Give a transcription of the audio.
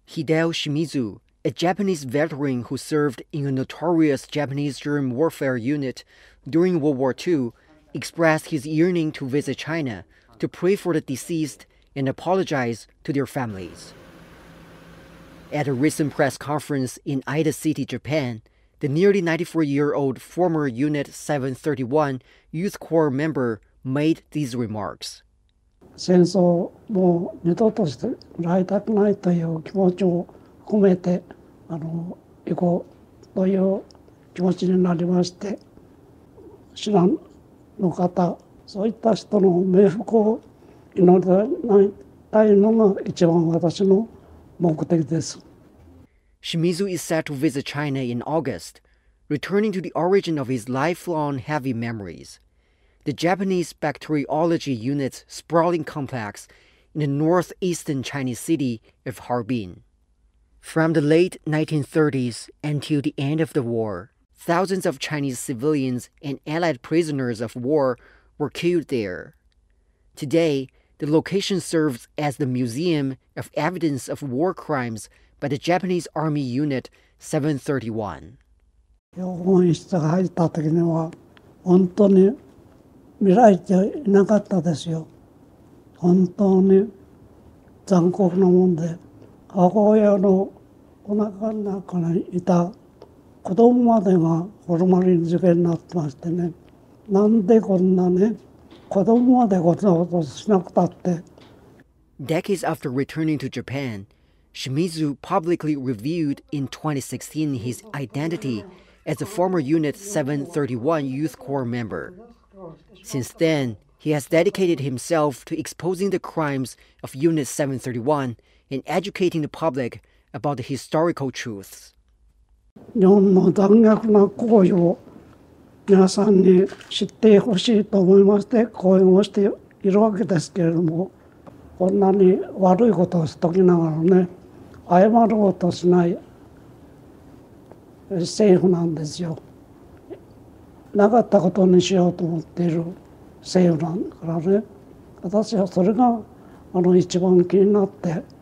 Hideo Shimizu, a Japanese veteran who served in a notorious Japanese germ warfare unit during World War II, expressed his yearning to visit China to pray for the deceased and apologize to their families. At a recent press conference in Aida City, Japan, the nearly 94-year-old former Unit 731 Youth Corps member made these remarks. 戦争をもう二度として来たくないという気持ちを込めて行こうという気持ちになりまして、知らんの方、そういった人の冥福を祈りたいのが一番私の目的です。 Shimizu is set to visit China in August, returning to the origin of his lifelong heavy memories, the Japanese bacteriology unit's sprawling complex in the northeastern Chinese city of Harbin. From the late 1930s until the end of the war, thousands of Chinese civilians and Allied prisoners of war were killed there. Today, the location serves as the Museum of Evidence of War Crimes by the Japanese Army Unit 731. 標本室が入った時には本当に見られていなかったですよ。本当に残酷なもんで、母親のお腹の中にいた子供までがホルマリン漬けになってましてね、なんでこんなね、子供までこんなことしなくたって。 Decades after returning to Japan, Shimizu publicly revealed in 2016 his identity as a former Unit 731 Youth Corps member. Since then, he has dedicated himself to exposing the crimes of Unit 731 and educating the public about the historical truths. 日本の残虐な行為を皆さんに知ってほしいと思いまして講演をしているわけですけれども、こんなに悪いことをしときながらね、謝ろうとしない政府なんですよ。なかったことにしようと思っている政府なんだからね、私はそれが一番気になって